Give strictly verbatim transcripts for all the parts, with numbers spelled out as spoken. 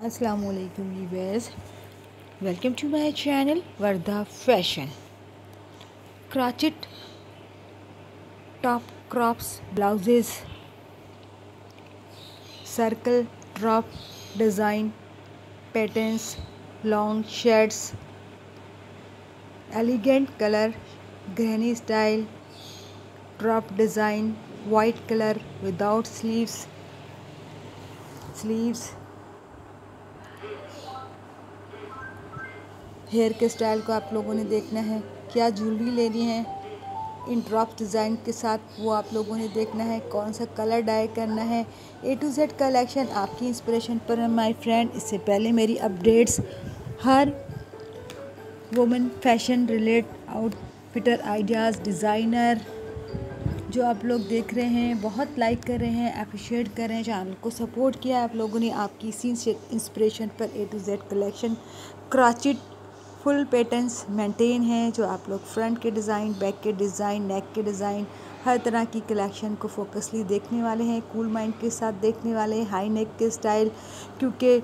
Assalamualaikum viewers, welcome to my channel Vardha Fashion. Crochet top crops, blouses, circle drop design patterns, long shirts, elegant color, granny style drop design, white color without sleeves, sleeves hair के style को आप लोगों ने देखना है, क्या jewellery लेनी है इन ड्रॉप डिज़ाइन के साथ वो आप लोगों ने देखना है, कौन सा कलर डाई करना है। ए टू जेड कलेक्शन आपकी इंस्पिरेशन पर है माय फ्रेंड। इससे पहले मेरी अपडेट्स हर women fashion relate outfitter ideas designer जो आप लोग देख रहे हैं, बहुत लाइक कर रहे हैं, अप्रिशिएट कर रहे हैं, चैनल को सपोर्ट किया आप लोगों ने आपकी इसी इंस्पिरेशन पर। A to Z collection crochet full patterns maintain हैं, जो आप लोग फ्रंट के डिज़ाइन, बैक के डिज़ाइन, नेक के डिज़ाइन, हर तरह की कलेक्शन को फोकसली देखने वाले हैं, कूल माइंड के साथ देखने वाले हैं, हाई नेक के स्टाइल, क्योंकि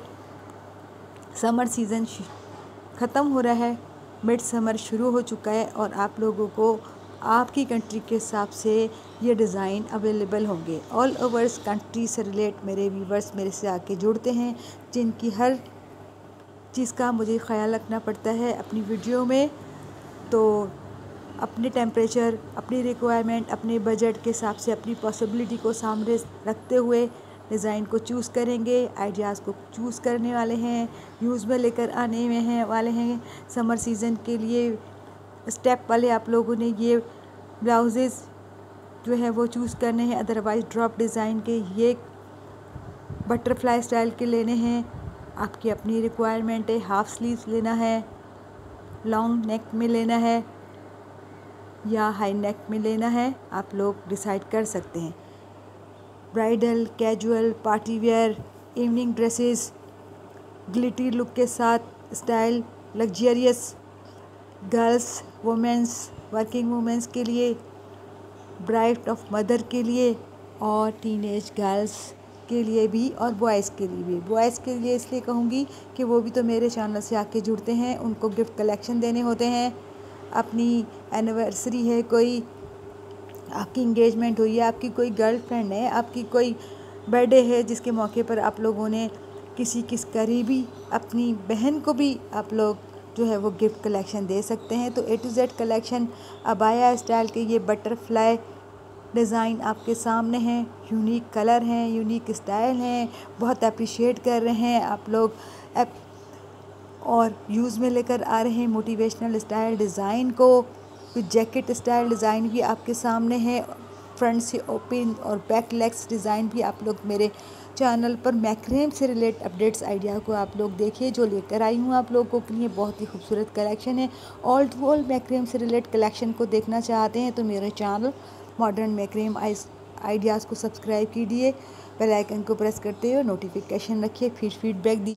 समर सीज़न ख़त्म हो रहा है, मिड समर शुरू हो चुका है और आप लोगों को आपकी कंट्री के हिसाब से ये डिज़ाइन अवेलेबल होंगे। ऑल ओवर्स कंट्री से रिलेट मेरे व्यूवर्स मेरे से आके जुड़ते हैं, जिनकी हर चीज़ का मुझे ख्याल रखना पड़ता है अपनी वीडियो में, तो अपने टेम्परेचर, अपनी रिक्वायरमेंट, अपने बजट के हिसाब से अपनी पॉसिबिलिटी को सामने रखते हुए डिज़ाइन को चूज़ करेंगे, आइडियाज़ को चूज़ करने वाले हैं, यूज़ में लेकर आने में हैं वाले हैं। समर सीज़न के लिए स्टेप वाले आप लोगों ने ये ब्लाउजेज़ जो है वो चूज़ करने हैं, अदरवाइज़ ड्रॉप डिज़ाइन के ये बटरफ्लाई स्टाइल के लेने हैं। आपकी अपनी रिक्वायरमेंट है, हाफ़ स्लीव्स लेना है, लॉन्ग नेक में लेना है या हाई नेक में लेना है, आप लोग डिसाइड कर सकते हैं। Bridal, casual, party wear, evening dresses, glitzy look के साथ style, luxurious girls, womens, working womens के लिए, ब्राइड ऑफ मदर के लिए और टीनेज गर्ल्स के लिए भी और बॉयज़ के लिए भी। बॉयज़ के लिए इसलिए कहूँगी कि वो भी तो मेरे चैनल से आके जुड़ते हैं, उनको गिफ्ट कलेक्शन देने होते हैं, अपनी एनिवर्सरी है, कोई आपकी इंगेजमेंट हुई है, आपकी कोई गर्लफ्रेंड है, आपकी कोई बर्थडे है, जिसके मौके पर आप लोगों ने किसी किस करीबी अपनी बहन को भी आप लोग जो है वो गिफ्ट कलेक्शन दे सकते हैं। तो ए टू जेड कलेक्शन अबाया स्टाइल के ये बटरफ्लाई डिज़ाइन आपके सामने हैं, यूनिक कलर हैं, यूनिक स्टाइल हैं, बहुत अप्रिशिएट कर रहे हैं आप लोग और यूज़ में लेकर आ रहे हैं मोटिवेशनल स्टाइल डिज़ाइन को। फिर जैकेट स्टाइल डिज़ाइन भी आपके सामने है, फ्रंट से ओपन और बैक लेग्स डिज़ाइन भी आप लोग मेरे चैनल पर मैक्रेम से रिलेट अपडेट्स आइडिया को आप लोग देखिए, जो लेकर आई हूँ आप लोगों के लिए बहुत ही खूबसूरत कलेक्शन है। ऑल टू ऑल मैक्रेम से रिलेट कलेक्शन को देखना चाहते हैं तो मेरे चैनल मॉडर्न मैक्रेम आइडियाज़ को सब्सक्राइब कीजिए, बेल आइकन को प्रेस करते हुए नोटिफिकेशन रखिए, फिर फीडबैक दी।